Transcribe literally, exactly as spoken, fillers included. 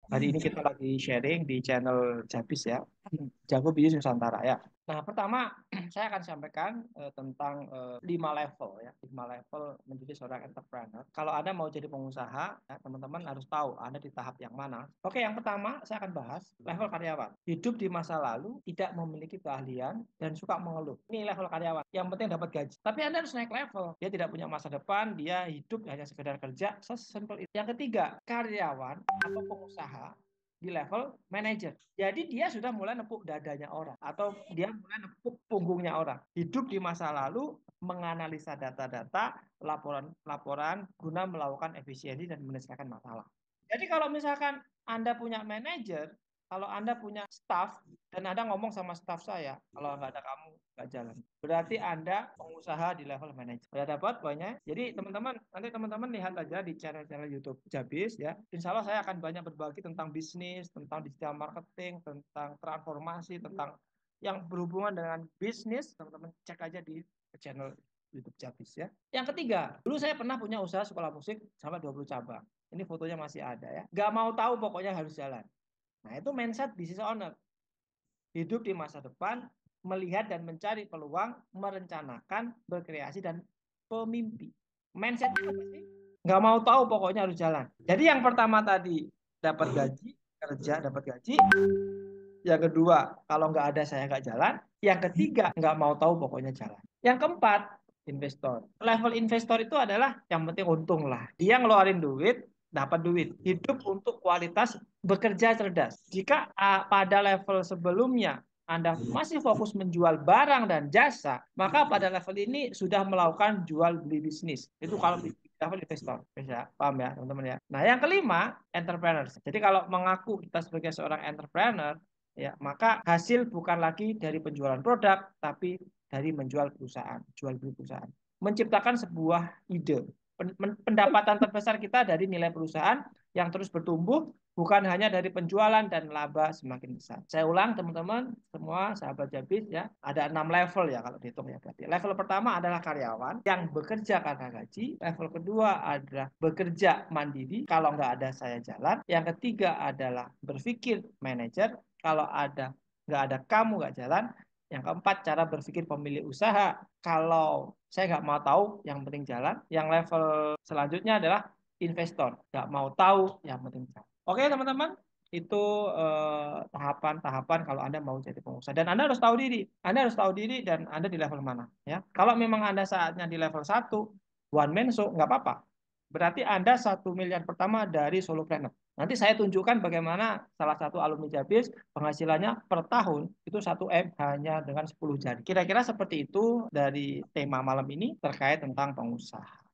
Hari ini kita lagi sharing di channel Jabis ya, Jago Bisnis Nusantara ya. Nah, pertama saya akan sampaikan uh, tentang uh, lima level ya, lima level menjadi seorang entrepreneur. Kalau Anda mau jadi pengusaha, ya, teman-teman harus tahu Anda di tahap yang mana. Oke, yang pertama saya akan bahas level karyawan. Hidup di masa lalu, tidak memiliki keahlian dan suka mengeluh. Ini level karyawan. Yang penting dapat gaji. Tapi Anda harus naik level. Dia tidak punya masa depan, dia hidup hanya sekedar kerja. Sesimpel itu. Yang ketiga, karyawan atau pengusaha di level manajer. Jadi dia sudah mulai nepuk dadanya orang atau dia mulai nepuk punggungnya orang. Hidup di masa lalu, menganalisa data-data, laporan-laporan guna melakukan efisiensi dan menyelesaikan masalah. Jadi kalau misalkan Anda punya manajer, kalau Anda punya staff dan Anda ngomong sama staff saya, kalau nggak ada kamu nggak jalan. Berarti Anda pengusaha di level manajer. Sudah dapat poinnya? Jadi teman-teman, nanti teman-teman lihat aja di channel-channel YouTube Jabis ya. Insya Allah saya akan banyak berbagi tentang bisnis, tentang digital marketing, tentang transformasi, tentang yang berhubungan dengan bisnis. Teman-teman cek aja di channel YouTube Jabis ya. Yang ketiga, dulu saya pernah punya usaha sekolah musik sampai dua puluh cabang. Ini fotonya masih ada ya. Gak mau tahu pokoknya harus jalan. Nah itu mindset business owner. Hidup di masa depan, melihat dan mencari peluang, merencanakan, berkreasi, dan pemimpi. Mindset apa sih? Nggak mau tahu, pokoknya harus jalan. Jadi yang pertama tadi, dapat gaji, kerja, dapat gaji. Yang kedua, kalau nggak ada saya nggak jalan. Yang ketiga, nggak mau tahu, pokoknya jalan. Yang keempat, investor. Level investor itu adalah yang penting untung lah. Dia ngeluarin duit, dapat duit. Hidup untuk kualitas, bekerja cerdas. Jika uh, pada level sebelumnya Anda masih fokus menjual barang dan jasa, maka pada level ini sudah melakukan jual beli bisnis. Itu kalau di level investor. Bisa paham ya teman-teman ya. Nah yang kelima, entrepreneur. Jadi kalau mengaku kita sebagai seorang entrepreneur, ya maka hasil bukan lagi dari penjualan produk, tapi dari menjual perusahaan, jual beli perusahaan. Menciptakan sebuah ide. Pendapatan terbesar kita dari nilai perusahaan yang terus bertumbuh, bukan hanya dari penjualan dan laba semakin besar. Saya ulang teman-teman, semua sahabat Jabis ya, ada enam level ya kalau dihitung ya berarti. Level pertama adalah karyawan yang bekerja karena gaji. Level kedua adalah bekerja mandiri, kalau nggak ada saya jalan. Yang ketiga adalah berpikir manajer, kalau ada nggak ada kamu nggak jalan. Yang keempat, cara berpikir pemilik usaha. Kalau saya nggak mau tahu, yang penting jalan. Yang level selanjutnya adalah investor. Nggak mau tahu, yang penting jalan. Oke teman-teman, itu eh, tahapan-tahapan kalau Anda mau jadi pengusaha. Dan Anda harus tahu diri. Anda harus tahu diri dan Anda di level mana. Ya. Kalau memang Anda saatnya di level satu, one man show, nggak apa-apa. Berarti Anda satu miliar pertama dari solopreneur. Nanti saya tunjukkan bagaimana salah satu alumni Jabis penghasilannya per tahun itu satu M hanya dengan sepuluh jari. Kira-kira seperti itu dari tema malam ini terkait tentang pengusaha.